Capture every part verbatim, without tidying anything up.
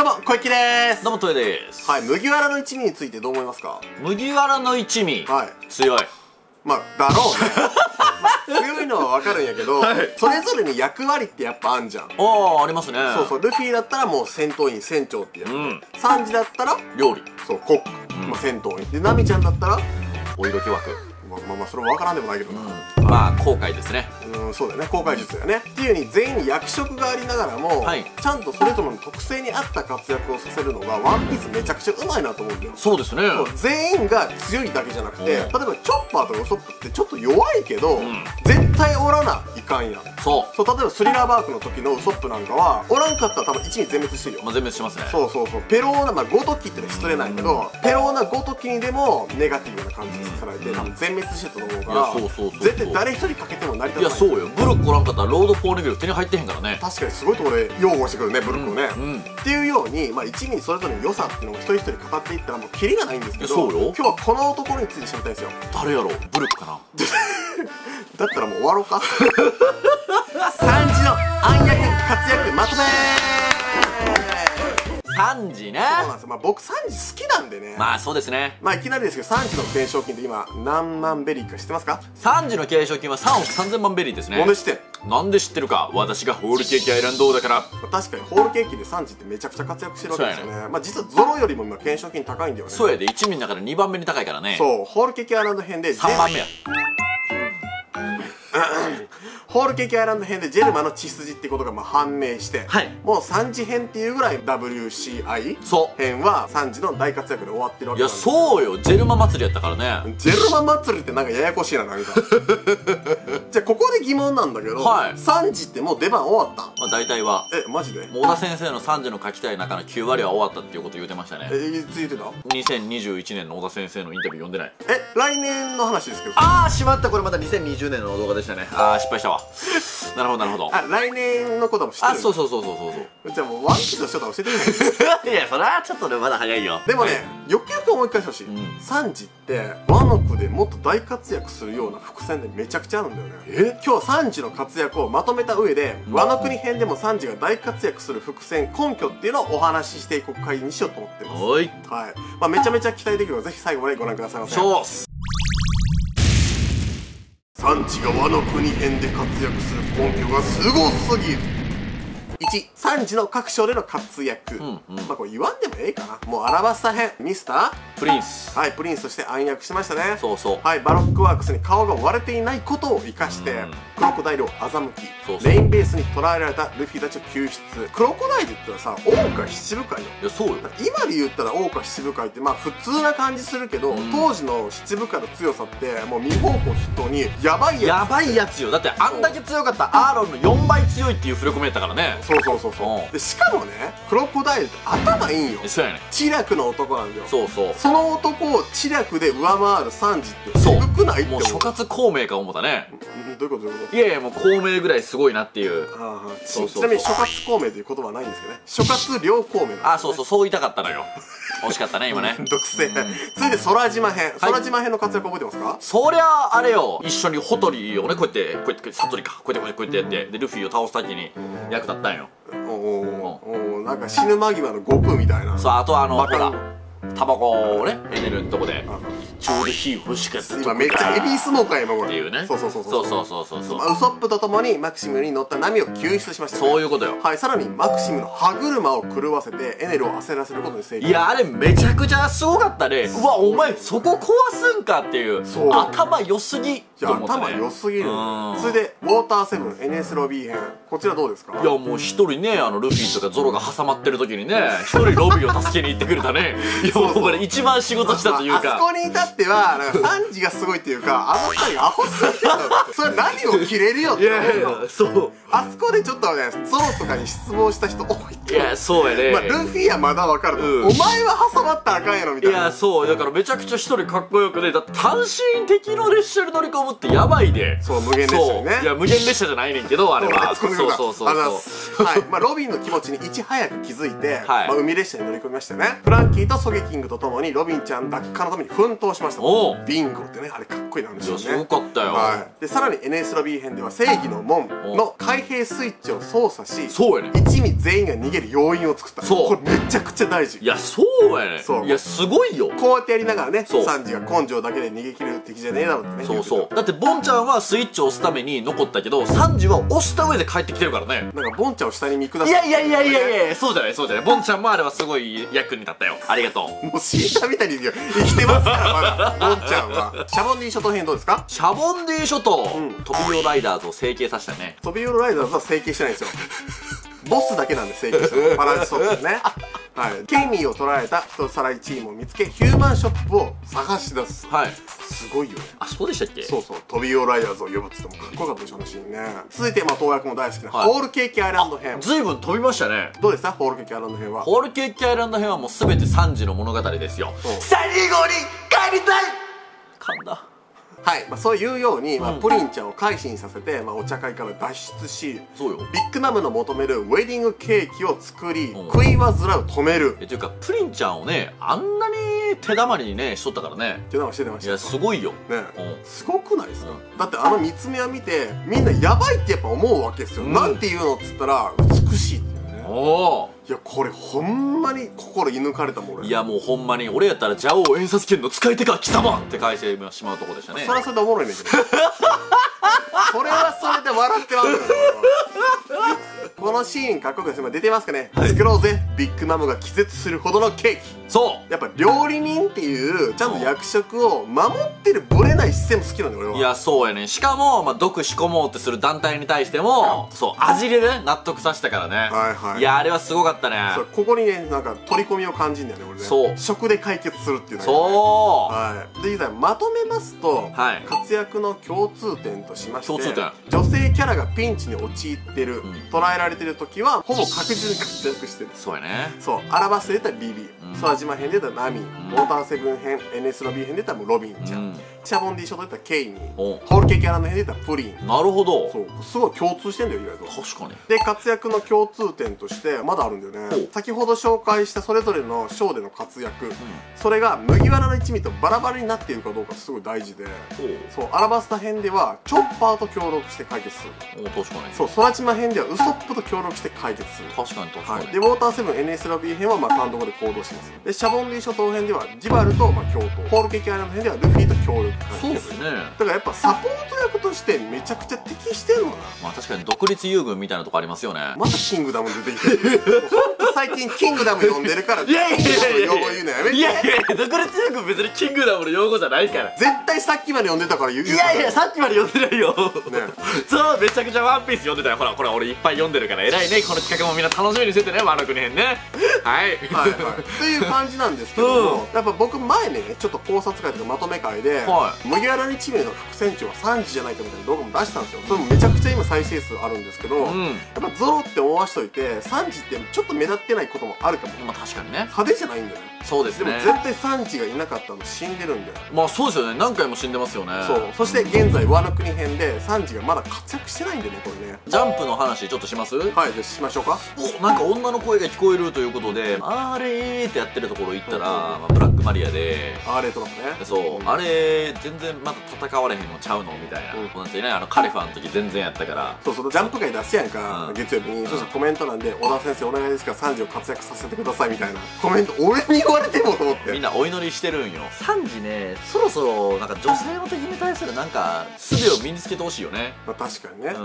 どうも小池です。 どうもトエです。 はい、麦わらの一味についてどう思いますか？ 麦わらの一味、 はい、 強い。 まあだろうね、まあ、強いのは分かるんやけど、はい、それぞれに役割ってやっぱあんじゃん。 ああ、ありますね。そうそう、ルフィだったらもう戦闘員船長ってやつ、うん、サンジだったら料理、 そうコック、うん、まあ、戦闘員で、ナミちゃんだったらお色気枠。 まあまあまあそれは分からんでもないけどな、 うん、まあ後悔ですね。 うん、そうだよね、航海術だよね、っていうように全員に役職がありながらも、はい、ちゃんとそれぞれの特性に合った活躍をさせるのがワンピースめちゃくちゃうまいなと思うんだよ。 そうですね。 全員が強いだけじゃなくて、例えばチョッパーとかウソップってちょっと弱いけど、うん、絶対おらないかんやん。そうそう、例えばスリラーバークの時のウソップなんかはおらんかったら多分一味全滅してるよ。まあ全滅しますね。 そうそうそう、ペローナ、まあごときってのは失礼なんやけど、ペローナごときにでもネガティブな感じにされて、多分全滅してたと思うから、そうそうそう、絶対誰一人かけても成り立たない。いやそうよ、ブルックおらんかったらロードフォーレベル手に入ってへんからね。確かにすごいところで擁護してくるね、ブルックをね、うんうん、っていうように、まあ一味それぞれの良さっていうのを一人一人語っていったらもうキリがないんですけど、そうよ、今日はこの男について知りたいんですよ。誰やろう、ブルックかなだったらもう終わろうかサンジの暗躍活躍まとめサンジね。 そうなんですよ。まあ僕サンジ好きなんでね。 まあそうですね。 まあいきなりですけど、サンジの懸賞金って今何万ベリーか知ってますか？ サンジの懸賞金はさんおくさんぜんまんベリーですね。 なんで知ってん？ なんで知ってるか、私がホールケーキアイランド王だから。 確かにホールケーキでサンジってめちゃくちゃ活躍してるわけですよね。ね、まあ実はゾロよりも今懸賞金高いんだよね。 そうやで、一味の中でにばんめに高いからね。 そう、ホールケーキアイランド編でさんばんめやホールケーキアイランド編でジェルマの血筋ってことがまあ判明して、はい、もうサンジ編っていうぐらい ダブリューシーアイ 編はサンジの大活躍で終わってるわけなんです。 いやそうよ、ジェルマ祭りやったからね。 ジェルマ祭りってなんかややこしいな、なんかじゃあここで疑問なんだけど、はい、サンジってもう出番終わった？ まあ大体は。 え、マジで？ 小田先生のサンジの書きたい中のきゅうわりは終わったっていうこと言うてましたね。 え、いつ言ってた？ にせんにじゅういちねんの小田先生のインタビュー読んでない。 え、来年の話ですけど。 ああしまった、これまたにせんにじゅうねんの動画でしたね。ああ失敗したわなるほどなるほど。 あ、来年のことも知ってる。 あ、そうそうそうそうそうそう。じゃあもうワンピースの人と教えてみるいや、それはちょっとね、まだ早いよ。 でもね、よくよく思い返してほしい、うん、サンジってワノ国でもっと大活躍するような伏線でめちゃくちゃあるんだよね。え、今日はサンジの活躍をまとめた上で、うん、ワノ国編でもサンジが大活躍する伏線根拠っていうのをお話ししていく回にしようと思ってます。はい、はい、まあめちゃめちゃ期待できるのでぜひ最後までご覧くださいませ。サンジがワノ国編で活躍する根拠がすごすぎる。いち、サンジの各章での活躍。うんうん、まあこれ言わんでもええかな。もうアラバスタ編、ミスタープリンス、 はい、プリンスとして暗躍しましたね。 そうそう、 はい、バロックワークスに顔が割れていないことを生かして、うん、クロコダイルを欺き、そうそう、メインベースに捕らえられたルフィたちを救出。クロコダイルってのはさ、桜花七部会よ。いやそうよ、今で言ったら桜花七部会ってまあ普通な感じするけど、うん、当時の七部会の強さってもう未方向筆頭にヤバいやつ、 やばいやつよ。だってあんだけ強かったアーロンのよんばい強いっていう触れ込みやったからね。 そうそうそうそう。でしかもね、クロコダイルって頭いいんよ。そうやね、知略の男なんだよ。そうそう、その男を知略で上回るサンジってすごくないって思う。もう諸葛孔明か思ったね。どういうことどういうこと？いやいや、もう孔明ぐらいすごいなっていう。ああ、ちなみに諸葛孔明という言葉はないんですけどね、諸葛亮孔明なんです、ね、あ、そうそう、そう言いたかったのよ惜しかったね今ね独占。続いて空島編、空島編の活躍覚えてますか？ そりゃあれよ、一緒にホトリをねこうやってこうやって悟りかこうやってこうやってこうやってでルフィを倒す時に役立ったんよ。 おおお、なんか死ぬ間際の悟空みたいな。 そう、あとあのほらタバコをねエネルのとこでちょうど火欲しかったとか、 今めっちゃエビースモーカーや今これっていうね。 そうそうそうそうそうそうそうそう、 ウソップとともにマキシムに乗ったナミを救出しました、ね、 そういうことよ。はい、 さらにマキシムの歯車を狂わせてエネルを焦らせることに成功。 いやあれめちゃくちゃすごかったね。うわお前そこ壊すんかっていう、頭良すぎ。 いや頭良すぎる。それでウォーターセブン エヌエス ロビー編、こちらどうですか？ いやもう一人ね、あのルフィとかゾロが挟まってる時にね一人ロビーを助けに行ってくれたね。いやもうこれ一番仕事したというか、 あそこに至ってはなんかサンジがすごいっていうか、あの二人がアホすぎるそれ何を切れるよって。いやいやそう、あそこでちょっとねゾロとかに失望した人多いって。 いやそうやね、 まあルフィはまだわかると、うん、お前は挟まったらあかんやろみたいな。 いやそうだからめちゃくちゃ一人かっこよくね、だって単身敵の列車に乗り込むってやばいで。 そう、無限列車にね。 いや無限列車じゃないねんけどあれは。そうそうそうそう。 はい、まあロビンの気持ちにいち早く気づいて、まあ海列車に乗り込みましたよね。フランキーとソゲゲキングとともにロビンちゃん奪還のために奮闘しました。ビンゴってね、あれかっこいいなんですよね。 いやすごかったよ。 はい。でさらに エヌエス ロビー編では正義の門の開閉スイッチを操作し、 そうやね、 一味全員が逃げる要因を作った。そう、これめちゃくちゃ大事。 いやそうやね。そう、いやすごいよ。 こうやってやりながらね、サンジが根性だけで逃げ切る敵じゃねえだろってね。 そうそう、だってボンちゃんはスイッチを押すために残ったけど、サンジは押した上で帰ってきてるからね。 なんかボンちゃんを下に見下す。 いやいやいやいやいや、そうじゃないそうじゃない。ボンちゃんもあれはすごい役に立ったよ。ありがとう。 もう死んだみたいに生きてますからまだボンちゃんは。シャボンディ諸島編どうですか？ シャボンディ諸島、うん、トビオライダーズを整形させたね。 トビオライダーズは整形してないんですよボスだけなんで整形したの。パラディソップねはい、ケイミーを捕らえた人さらいチームを見つけ、ヒューマンショップを探し出す。はい、すごいよね。 あ、そうでしたっけ？ そうそう、トビオライダーズを呼ぶって言ってもかっこよかったでしょ、あのシーンね。続いて、まあ、東役も大好きな、はい、ホールケーキアイランド編。 ずいぶん飛びましたね。 どうでしたホールケーキアイランド編は？ ホールケーキアイランド編はもう全てサンジの物語ですよ。最後に帰りたい。噛んだ。 はい、まあ、そういうように、まあ、プリンちゃんを改心させて、まあ、お茶会から脱出し、 そうよ、 ビッグマムの求めるウェディングケーキを作り、うん、食い煩う止める。 えというかプリンちゃんをね、あんなに手玉にねしとったからね。 手玉してました。 いやすごいよね、 うん、すごくないですか、うん、だってあの三つ目を見てみんなヤバいってやっぱ思うわけですよ、うん、なんて言うのっつったら美しいっていうね。おお、いやこれほんまに心射抜かれたもん俺。 いやもうほんまに俺やったら「ジャオウ演札権の使い手か貴様!」って返してしまうとこでしたね。 それはそれでおもろいねんけどそれはそれで笑ってまうのよこのシーンかっこよくです。今出てますかね、はい、作ろうぜビッグマムが気絶するほどのケーキ。そうやっぱ料理人っていうちゃんと役職を守ってるブレない姿勢も好きなんだよ俺は。 いやそうやね。しかも、まあ、毒仕込もうってする団体に対しても、うん、そう味でね納得させたからね。はいはい、いやあれはすごかったね。 そうここにねなんか取り込みを感じるんだよね俺ね。そう食で解決するっていうのが、ね、 そうはいでまとめますと、はい、活躍の共通点としまして、共通点女性キャラがピンチに陥ってる、うん、捉えられてる時はほぼ確実に活躍してる。 そうやね。そうアラバスで言ったらビビ、うん、空島編で言ったらナミ、うん、ウォーターセブン編 エヌエス ロビー編で言ったらもうロビンちゃん、うん、シャボンディショートで言ったらケイミー、ホールケーキアイランド編で言ったらプリン。 なるほど。 そうすごい共通してんだよ意外と。 確かに。 で活躍の共通点としてまだあるんだよね。先ほど紹介したそれぞれのショーでの活躍、うん、それが麦わらの一味とバラバラになっているかどうかすごい大事で、そうアラバスタ編ではチョッパーと協力して解決する。 お確かに。 そう空島編ではウソップと協力して解決する。 確かに確かに、 はい、でウォーターセブン エヌエス ロビー編はまあ単独で行動します。でシャボンディ諸島編ではジバルとまあ共闘、ホールケーキアイランド編ではルフィと協力解決。 そうですね。 だからやっぱサポート役としてめちゃくちゃ適してるのな。 まあ確かに独立遊軍みたいなとこありますよね。 またキングダム出てきてるほんと最近キングダム読んでるからいやいやいやいや用語言うのやめて。 いやいや独立遊軍別にキングダムの用語じゃないから。 絶対さっきまで読んでたから言う。 いやいやさっきまで読んでないよねそうめちゃくちゃワンピース読んでたよ。ほらほら俺いっぱい読んでるから偉いね。この企画もみんな楽しみにしててね、ワノ国編ねはいはいはいという感じなんですけども、うん、やっぱ僕前ねちょっと考察会とかまとめ会で、はい、麦わら一味の副船長はサンジじゃないかみたいな動画も出したんですよ。それもめちゃくちゃ今再生数あるんですけど、うん、やっぱゾロって思わしといてサンジってちょっと目立ってないこともあるかも。 まあ確かにね派手じゃないんだよね。 そうですね。 でも絶対サンジがいなかったの死んでるんだよ。 まあそうですよね。何回も死んでますよね。 そうそして現在ワノ国編でサンジがまだ活躍してないんでねこれね。 ジャンプの話ちょっとします？ はいじゃあしましょうか。 おなんか女の声が聞こえるということであれーってやってるところ行ったら、まあ、ブラックマリアであれとかもね。 そう、うん、あれ全然まだ戦われへんのちゃうのみたいな、うん、こうなってねあのカリファの時全然やったからそうそうジャンプ界出すやんか、うん、月曜日に、うん、そしたらコメント欄で「小田先生お願いですからサンジを活躍させてください」みたいなコメント俺に言われてもと思ってみんなお祈りしてるんよ。サンジねそろそろなんか女性の敵に対するなんか術を身につけてほしいよね。 まあ確かにね、うん、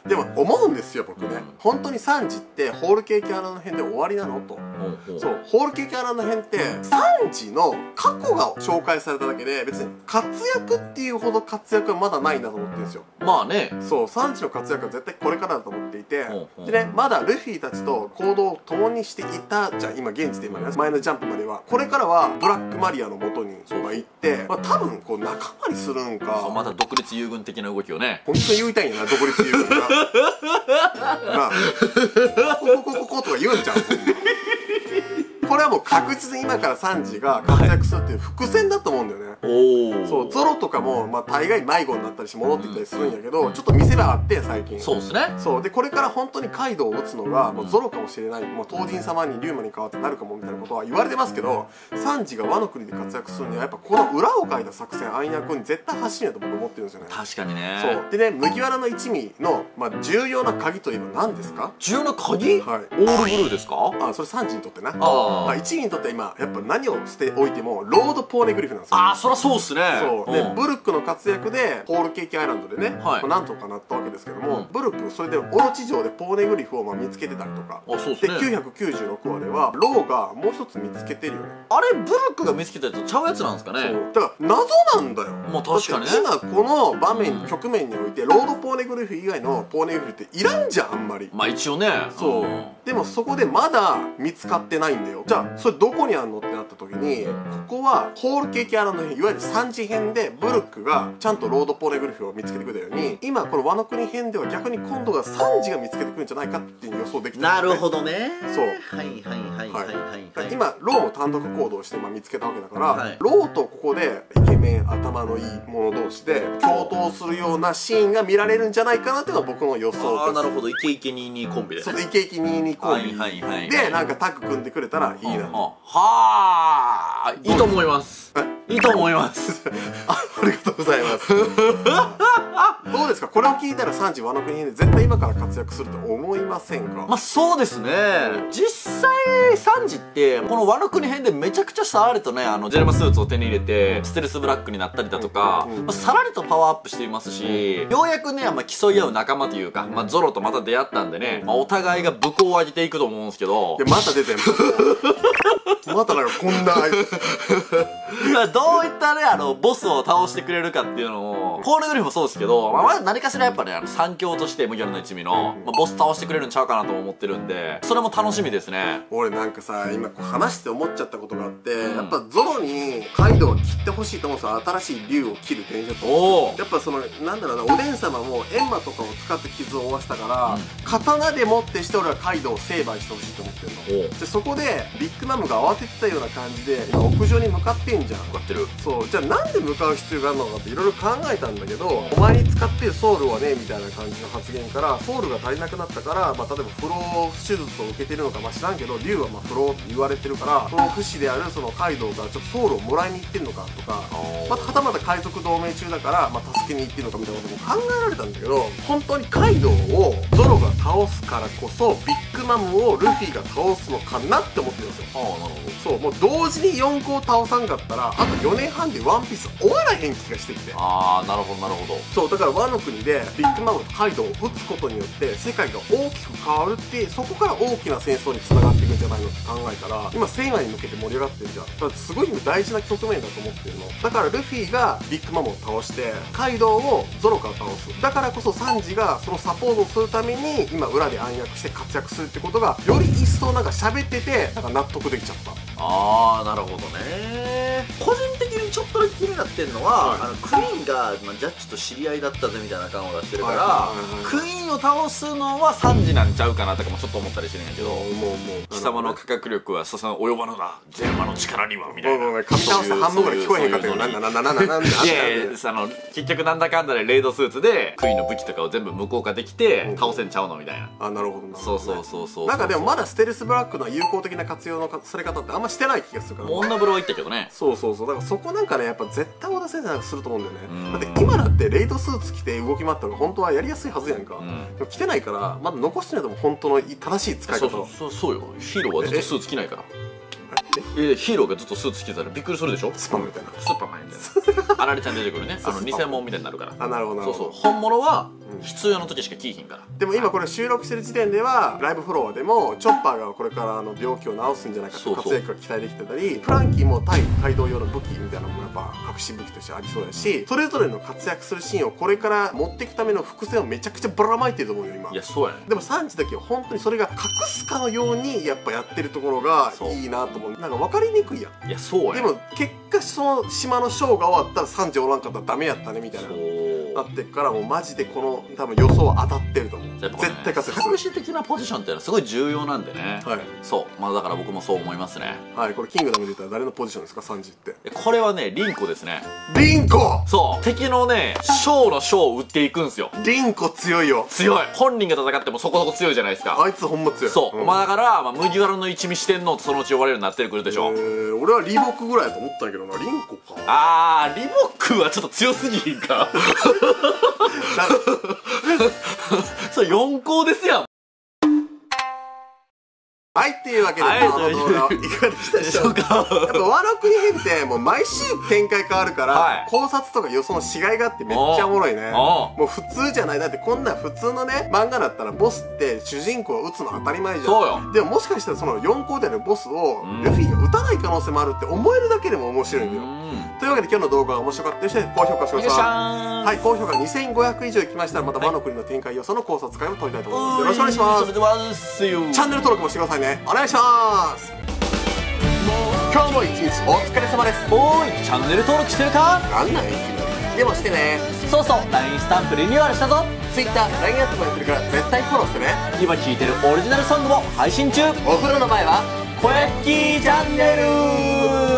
でも思うんですよ僕ね、うん、本当にサンジってホールケーキアイランド編で終わりなのと、うん、そうホールケーキアイランド編ってサンジの過去が紹介されただけで別に活躍っていうほど活躍はまだないんだと思ってるんですよ。 まあねそうサンジの活躍は絶対これからだと思っていて、うん、でねまだルフィたちと行動を共にしていたじゃん今現時点まで前のジャンプまでは。これからはブラックマリアの元に行って、まあ、多分こう仲間にするんかまた独立遊軍的な動きをね本当に言いたいんやな独立遊軍がなあここここことか言うんちゃうこれはもう確実に今からサンジが活躍するっていう伏線だと思うんだよね。 おお。 そうゾロとかもまあ大概迷子になったりして戻ってきたりするんやけど、ちょっと見せ場あって最近。 そうですね。 そうでこれから本当にカイドウを打つのがもうゾロかもしれない、もう東神様に龍馬に変わってなるかもみたいなことは言われてますけど、サンジがワノ国で活躍するにはやっぱこの裏をかいた作戦暗躍に絶対走るんやと僕思ってるんですよね。 確かにね。 そうでね、麦わらの一味の、まあ、重要な鍵といえば何ですか？ 重要な鍵？ はい、 オールブルーですか？ あ、それサンジにとってな。 ああ、一味にとっては今やっぱ何をしておいてもロード・ポーネグリフなんですよ。 ああ、そりゃそうっすね。 そうで、ブルックの活躍でホールケーキアイランドでね、 はい、 まあ、なんとかなったわけですけども、 うん、 ブルックそれでオロチ城でポーネグリフをまあ見つけてたりとか。 あ、そうっすね。 できゅうひゃくきゅうじゅうろくわではローがもう一つ見つけてるよね。 あれブルックが見つけたやつちゃうやつなんですかね。 そうだから謎なんだよ。 まあ確かにね。 今この場面、うん、局面においてロードポーネグリフ以外のポーネグリフっていらんじゃんあんまり。 まあ一応ね。 そう、うん、でもそこでまだ見つかってないんだよ。じゃあそれどこにあんのってなった時に、ここはホールケーキアイランド編、いわゆる三次編でブルックがちゃんとロードポーネグリフを見つけてくれたように、今このワノ国編では逆に今度が三次が見つけてくるんじゃないかっていう予想できてる、ね、 なるほどね。 そうはいはいはいはいはい、はい、 今ローも単独行動してまあ見つけたわけだから、はい、ローとここでイケメン頭のいい者同士で共闘するようなシーンが見られるんじゃないかなっていうのが僕の予想です。 ああ、なるほど。イケイケにじゅうにコンビで。 そう、イケイケにじゅうにコンビでなんかタッグ組んでくれたらいいな。はあ、いいと思います。いいと思いますあ。ありがとうございますどうですか、これを聞いたらサンジワノ国編で絶対今から活躍すると思いませんか？ まあそうですね。実際サンジってこのワノ国編でめちゃくちゃさらりとね、あのジェルマスーツを手に入れてステルスブラックになったりだとか、まあ、さらりとパワーアップしていますし、ようやくね、まあ、競い合う仲間というか、まあ、ゾロとまた出会ったんでね、まあ、お互いが武功を上げていくと思うんですけど。 いや、また出てんのまたなんかこんなどういったね、あのボスを倒してくれるかっていうのを、コールグリフもそうですけど、まあ、何かしらやっぱね、あの三強として麦わらの一味の、まあ、ボス倒してくれるんちゃうかなと思ってるんで、それも楽しみですね。 俺なんかさ、今こう話して思っちゃったことがあって、うん、やっぱゾロにカイドウを切ってほしいと思うんですよ。新しい竜を切る伝説を。やっぱそのなんだろうな、おでん様も閻魔とかを使って傷を負わしたから、うん、刀でもってして俺はカイドウを成敗してほしいと思ってるの。でそこでビッグマムが慌ててたような感じで今屋上に向かってんじゃん。 向かってる。 そう、じゃあなんで向かう必要があるのかっていろいろ考えたんだけど、お前に使ってるソウルはねみたいな感じの発言から、ソウルが足りなくなったから、まあ、例えば不老手術を受けてるのかまあ知らんけど、竜はまあ不老って言われてるから、その不死であるそのカイドウがちょっとソウルをもらいに行ってるのかとか、またはたまた海賊同盟中だから、まあ、助けに行ってるのかみたいなことも考えられたんだけど、本当にカイドウをゾロが倒すからこそビッグマムをルフィが倒すのかなって思ってるんですよ。ああ、なるほど。そう、もう同時によんこを倒さんかったらあとよねんはんでワンピース終わらへん気がしてきて。 ああ、なるほどなるほど。 そう、だからワノ国でビッグマムとカイドウを撃つことによって世界が大きく変わるって、そこから大きな戦争につながっていくんじゃないのって考えたら、今せんわに向けて盛り上がってるじゃん。だからすごい大事な局面だと思ってるの。だからルフィがビッグマムを倒してカイドウをゾロから倒す。だからこそサンジがそのサポートをするために今裏で暗躍して活躍するってことがより一層なんか喋っててなんか納得できちゃった。 ああ、なるほどね。個人的にちょっとだけ気になってるのは、はい、あのクイーンが、まあ、ジャッジと知り合いだったぜみたいな感を出してるから、クイーンを倒すのはサンジなんちゃうかなとかもちょっと思ったりしてるんやけど、もうもう貴様の価格力はささ及ばぬな、ジェルマの力にはみたいな。 噛み倒して半分ぐらい聞こえへんかったよ。なんだなんだなんだなんだ。いやいや、あの結局なんだかんだでレイドスーツでクイーンの武器とかを全部無効化できて倒せんちゃうのみたいな。 あ、なるほどな。 そうそうそうそう。 なんかでもまだステルスブラックの有効的な活用のされ方ってあんましてない気がするから。 女風呂は行ったけどね。 そうそうそう。だからそこなんかね、やっぱ絶対小田先生なんかすると思うんだよね。だって今だってレイドスーツ着て動き回ったら本当はやりやすいはずやんか。でも着てないからまだ残してないとも本当の正しい使い方。 そうそうそうよ。ヒーローはずっとスーツ着ないから。え、ヒーローがずっとスーツ着てたらびっくりするでしょ。 スパンみたいな。 スーパーマンみたいな。あられちゃん出てくるね。あの偽物みたいになるから。 あ、なるほどなるほど。 そうそう。本物は必要な時しか着いひんから。 でも今これ収録してる時点ではライブフロアでもチョッパーがこれからあの病気を治すんじゃないかって活躍が期待できてたり、フランキーも対カイドウ用の武器みたいなのもやっぱ隠し武器としてありそうやし、それぞれの活躍するシーンをこれから持っていくための伏線をめちゃくちゃばらまいてると思うよ今。 いや、そうやね。 でもサンジだけは本当にそれが隠すかのようにやっぱやってるところがいいなと思う。なんか分かりにくいやん。 いや、そうや。 でも結果その島のショーが終わったらサンジおらんかったらダメやったねみたいななってっから、もうマジでこの多分予想は当たってると思う。 絶対活躍する。作詞的なポジションっていうのはすごい重要なんでね。はい、そうまあだから僕もそう思いますね。 はい、これキングダムで言ったら誰のポジションですか、サンジって。 これはねリンコですね。 リンコ。 そう敵のね将の将を打っていくんすよ。 リンコ強いよ。強い。 本人が戦ってもそこそこ強いじゃないですか。 あいつほんま強い。 そう、うん、まあだから、まあ、麦わらの一味四天王とそのうち呼ばれるようになってくるでしょ。えー、俺はリボクぐらいだと思ったんやけどな。リンコか。 あーリボクはちょっと強すぎひんか。それ四校ですやん。 はい、っていうわけで、この動画いかがでしたでしょうか。やっぱワノ国編ってもう毎週展開変わるから、はい、考察とか予想のしがいがあってめっちゃおもろいね。もう普通じゃない。だってこんな普通のね漫画だったらボスって主人公を撃つの当たり前じゃん。そうよ。でももしかしたらそのよん校であるボスをルフィが撃たない可能性もあるって思えるだけでも面白いんだよ。というわけで今日の動画が面白かったとして高評価してください。はい、高評価にせんごひゃく以上いきましたらまたワノ国の展開予想の考察会を撮りたいと思います。よろしくお願いします。それでは See you。 チャンネル登録もしてくださいね。お願いします。今日も一日お疲れ様です。 おーい、チャンネル登録してるか。 なんなんいきなり。でもしてね。 そうそう、ライン スタンプリニューアルしたぞ。 Twitter、ライン アットもやってるから絶対フォローしてね。 今聴いてるオリジナルソングも配信中。 お風呂の前は小焼きチャンネル。